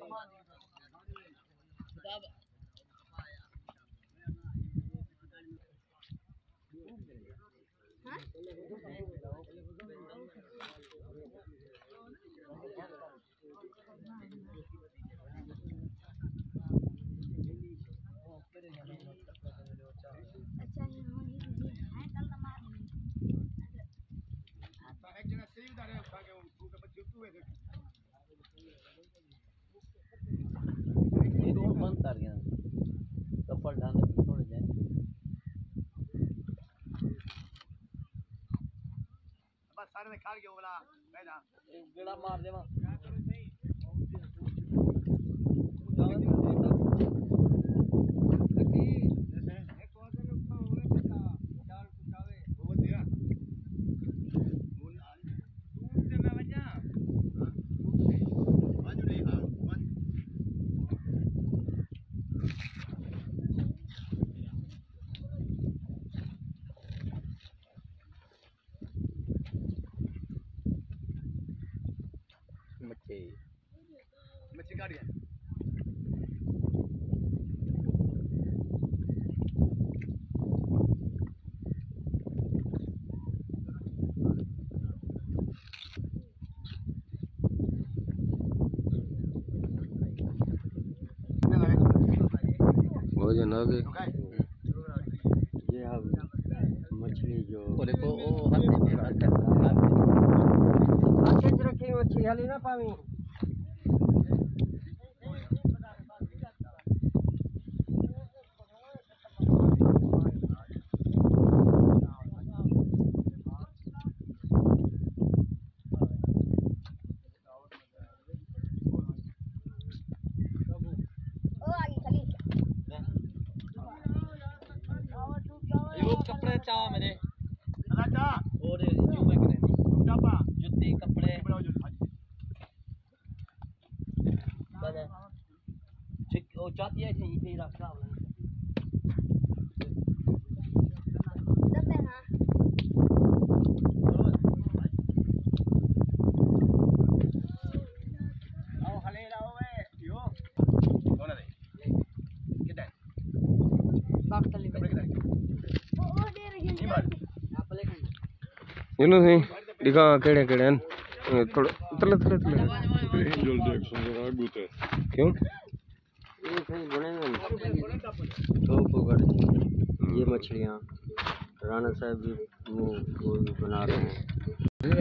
मच्छी काट गया भोजन आ गए। ये अब मछली जो देखो अच्छे से रखी मछली हाली ना पावी कपड़े चाह मेरे राजा और जुबे के नहीं चापा जूते कपड़े बने ठीक वो चाहती है यही रखना चलो सी दिखा केड़े केड़े हैं थोड़ा तले तले तले क्यों ये कहीं बने तो पकड़ ये मछलियाँ राणा साहब भी वो भी बना रहे हैं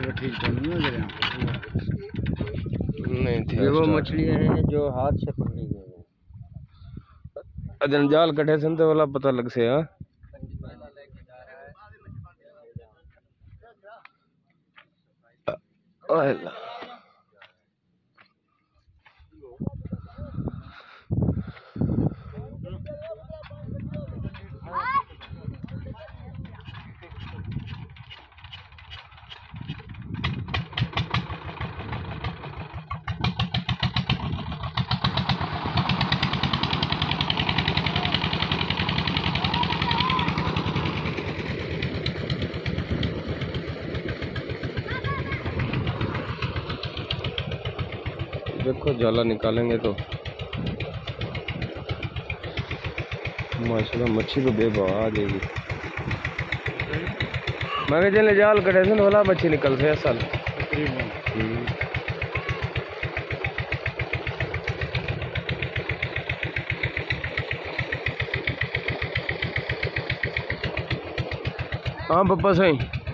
नहीं थी ये वो मछलियाँ हैं जो हाथ से पकड़ी गई हैं। अजन जाल कटे सन तो वाला पता लग से हाँ देखो जाला निकालेंगे तो माशाल्लाह मच्छी तो बेबहा आ जाएगी। मैं चले जाल कटे थे वाला मच्छी निकल से साल हाँ पप्पा सही